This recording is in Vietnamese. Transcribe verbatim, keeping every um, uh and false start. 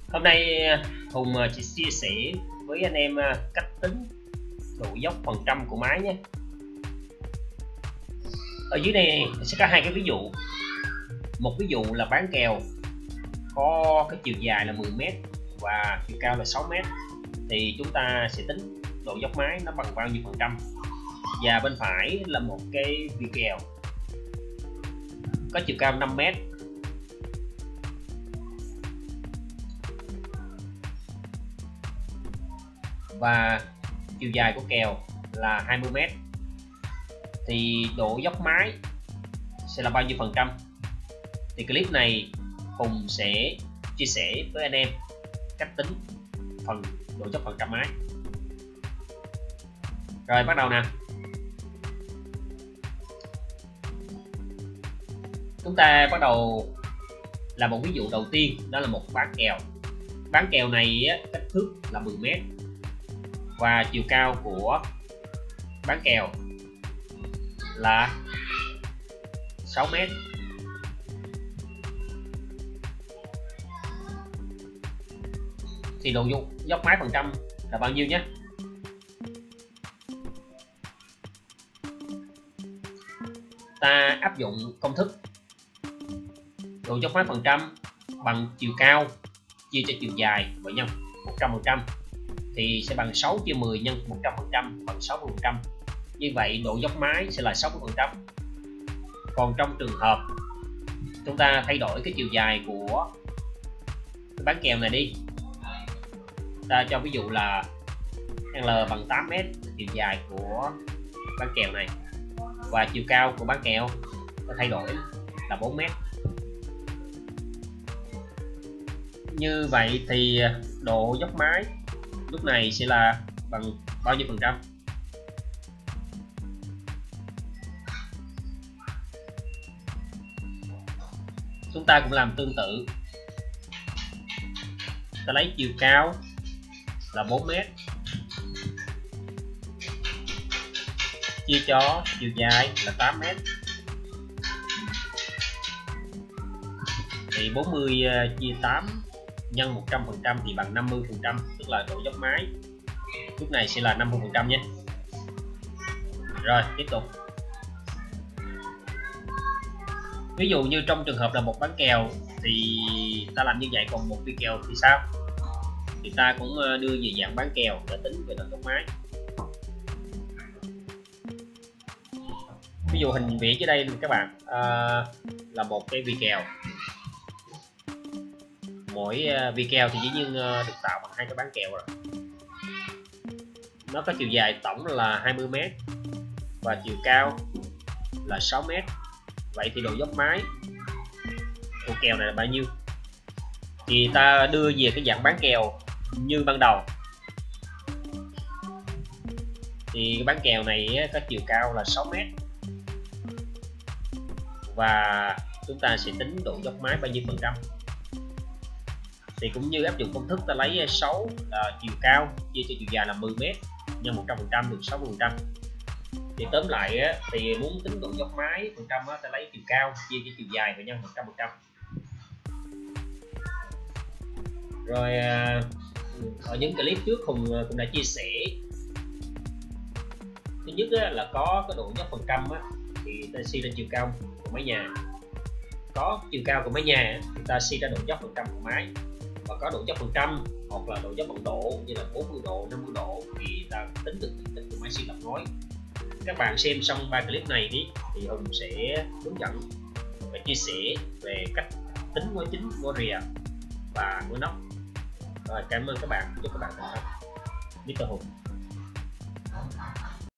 Hôm nay Hùng chỉ chia sẻ với anh em cách tính độ dốc phần trăm của máy nhé. Ở dưới đây sẽ có hai cái ví dụ. Một ví dụ là bán kèo có cái chiều dài là mười mét và chiều cao là sáu mét, thì chúng ta sẽ tính độ dốc máy nó bằng bao nhiêu phần trăm. Và bên phải là một cái vi kèo có chiều cao năm mét và chiều dài của kèo là hai mươi mét, thì độ dốc máy sẽ là bao nhiêu phần trăm. Thì clip này Hùng sẽ chia sẻ với anh em cách tính phần độ dốc phần trăm máy. Rồi bắt đầu nè. Chúng ta bắt đầu là một ví dụ đầu tiên, đó là một bán kèo. Bán kèo này kích thước là mười mét và chiều cao của bán kèo là sáu mét. Thì độ dốc máy phần trăm là bao nhiêu nhé? Ta áp dụng công thức độ dốc máy phần trăm bằng chiều cao chia cho chiều dài và nhân một trăm phần trăm, thì sẽ bằng sáu chia mười nhân một trăm phần trăm bằng sáu mươi phần trăm. Như vậy độ dốc máy sẽ là sáu mươi phần trăm. Còn trong trường hợp chúng ta thay đổi cái chiều dài của cái bán kèo này đi, ta cho ví dụ là L bằng tám mét chiều dài của bán kèo này, và chiều cao của bán kèo ta thay đổi là bốn mét. Như vậy thì độ dốc máy lúc này sẽ là bằng bao nhiêu phần trăm? Chúng ta cũng làm tương tự. Ta lấy chiều cao là bốn mét chia cho chiều dài là tám mét, thì bốn mươi chia tám nhân một trăm phần trăm thì bằng năm mươi phần trăm, tức là độ dốc máy lúc này sẽ là năm mươi phần trăm nhé. Rồi tiếp tục. Ví dụ như trong trường hợp là một bán kèo thì ta làm như vậy, còn một vi kèo thì sao? Thì ta cũng đưa về dạng bán kèo để tính về độ dốc máy. Ví dụ hình vẽ dưới đây các bạn, à, là một cái vi kèo. Mỗi vi kèo thì dĩ nhiên được tạo bằng hai cái bán kèo rồi. Nó có chiều dài tổng là hai mươi mét và chiều cao là sáu mét. Vậy thì độ dốc máy của kèo này là bao nhiêu? Thì ta đưa về cái dạng bán kèo như ban đầu. Thì cái bán kèo này có chiều cao là sáu mét và chúng ta sẽ tính độ dốc máy bao nhiêu phần trăm. Thì cũng như áp dụng công thức, ta lấy sáu là chiều cao chia cho chiều dài là mười mét nhân một trăm phần trăm được sáu mươi phần trăm. Thì tóm lại thì muốn tính độ dốc máy phần trăm ta lấy chiều cao chia cho chiều dài và nhân một trăm phần trăm. Rồi ở những clip trước Hùng cũng đã chia sẻ. Thứ nhất là có cái độ dốc phần trăm thì ta suy ra chiều cao của mái nhà. Có chiều cao của mái nhà thì ta suy ra độ dốc phần trăm của máy. Và có độ dốc phần trăm hoặc là độ dốc bằng độ như là bốn mươi độ, năm mươi độ thì ta tính được diện tích của máy xi lọc ngói. Các bạn xem xong ba clip này đi thì Hùng sẽ hướng dẫn và chia sẻ về cách tính ngói chính, ngói rìa và ngói nóc. Rồi, cảm ơn các bạn, chúc các bạn thành công. mít tơ Hùng.